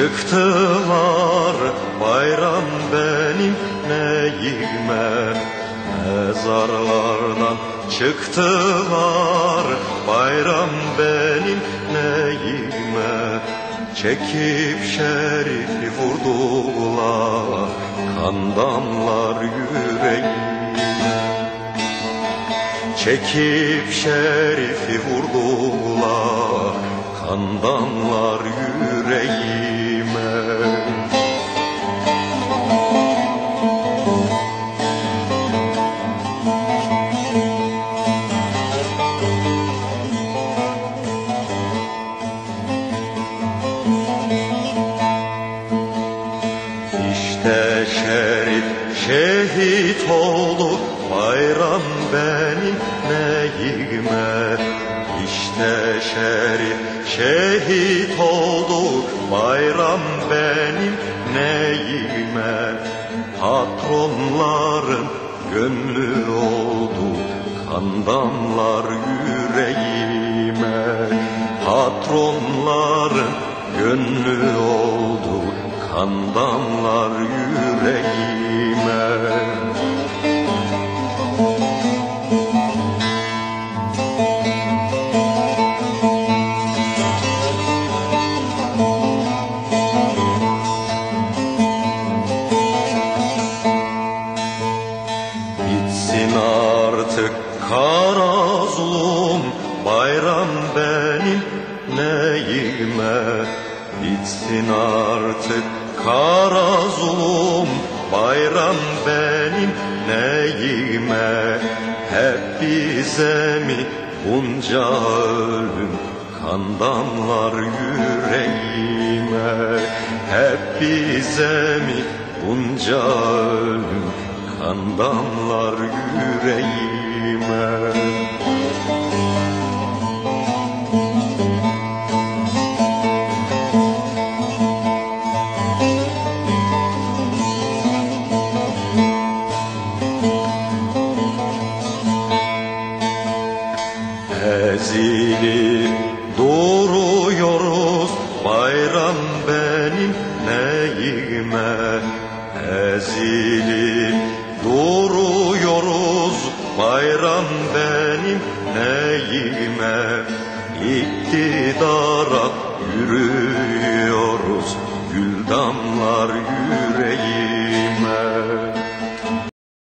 çıktılar, bayram benim neyime. Mezarlardan çıktılar, bayram benim neyime. Çekip şerifi vurdular, kan damlar yüreğime. Çekip şerifi vurdular, kan damlar yüreğime. İşte şerif şehit oldu, bayram benim neyime. İşte şerif şehit oldu, bayram benim neyime. Patronların gönlü oldu, kan damlar yüreğime. Patronların gönlü oldu, kan damlar yüreğime. Bitsin artık kara zulüm, bayram benim neyime. Bitsin artık kara zulüm, bayram benim neyime. Hep bize mi bunca ölüm, kan damlar yüreğime. Hep bize mi bunca ölüm, kan damlar yüreğime. Ezilip duruyoruz, bayram benim neyime. Ezilip duruyoruz, bayram benim neyime. İktidara yürüyoruz, gül damlar yüreğime.